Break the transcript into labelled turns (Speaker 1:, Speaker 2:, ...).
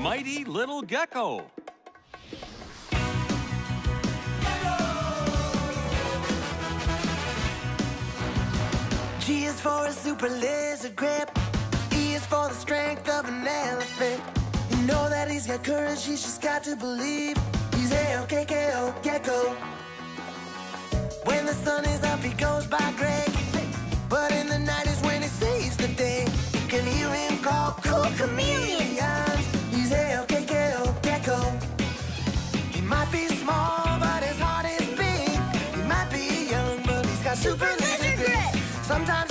Speaker 1: mighty little gecko.
Speaker 2: G is for a super lizard grip. E is for the strength of an elephant. You know that he's got courage, he's just got to believe. He's A-O-K-K-O, gecko. When the sun is up, he goes by Greg. But in the night is when he saves the day. You can hear him call cool chameleons. He's A-O-K-K-O, gecko. He might be small, but his heart is big. He might be young, but he's got super lizard grit. Sometimes